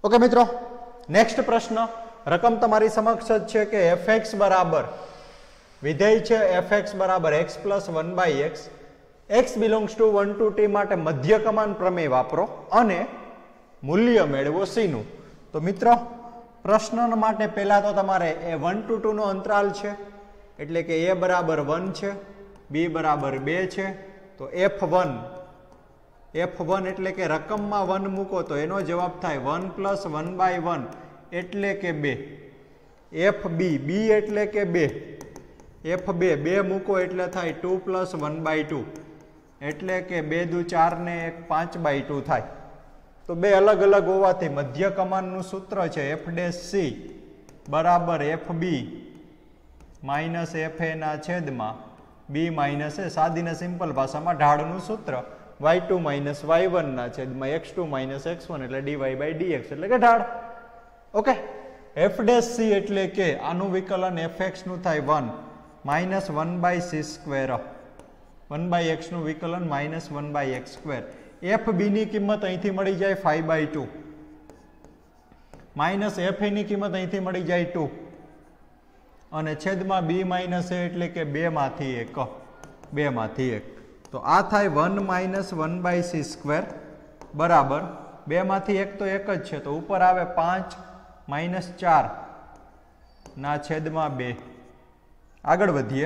Okay मित्रों, next प्रश्न रकम तमारी समक्ष है कि fx बराबर विधेय है fx बराबर x plus 1/x x belongs to 1 to t माटे मध्य कमान प्रमेय वापरो अने मूल्य मेळवो c नु। तो मित्रों प्रश्न माटे पहला तो तमारे 1 to 2 नो अंतराल है एटले के a बराबर 1 है, b बराबर 2 है। तो f1 एटले के रकम में 1 मूको तो एनो जवाब थाय 1 प्लस 1/1 एटले के 2। b एटले के 2, f2 मूको एटले थाय 2 प्लस 1/2 एटले के 2 दू 4 ने 1 5/2 थाय। तो बे अलग अलग होवाथी मध्य कमान नु सूत्र है f' बराबर fb माइनस fa ना छेद में b माइनस a। सादी ने सिंपल भाषा में ढाळ नु सूत्र y2 माइनस y1 ना छेद में x2 माइनस x1 एटले dy/dx एटले के ढाळ। ओके, f' एटले के आनु विकलन fx नु थाय 1 माइनस 1/c², 1/x नु विकलन माइनस 1/x²। fb ની કિંમત અહીંથી મળી જાય 5/2 માઇનસ fa ની કિંમત અહીંથી મળી જાય 2 અને છેદમાં b માઇનસ a એટલે કે 2 માંથી 1। તો આ થાય 1 માઇનસ 1/c² બરાબર 2 માંથી 1 તો 1 જ છે તો ઉપર આવે 5 માઇનસ 4 ના છેદમાં 2। આગળ વધીએ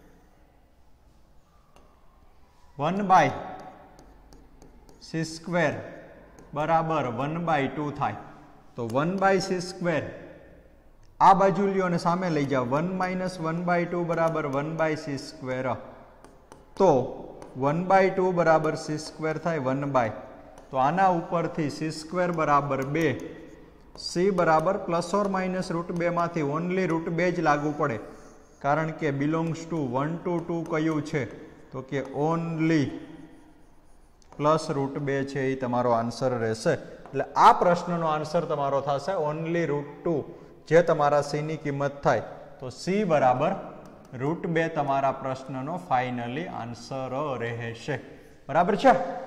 1/c² बराबर 1/2 थाय। तो 1/c² आ बाजू लियो ने सामे लई जाओ 1 माइनस 1/2 बराबर 1/c²। तो 1/2 बराबर c² थाय 1/। तो आना ऊपर थी c² बराबर 2, c बराबर प्लस और माइनस √2 मांथी ओनली √2 ज लागू पड़े कारण के बिलोंग्स टू 1 to 2 कयुं छे तो के ओनली प्लस √2 छे ए तमारो आंसर रहेशे। એટલે આ પ્રશ્નનો આન્સર તમારો થશે ઓનલી √2 જે તમારા c ની કિંમત થાય તો c બરાબર √2 તમારા પ્રશ્નનો ફાઇનલી આન્સર રહેશે। બરાબર છે।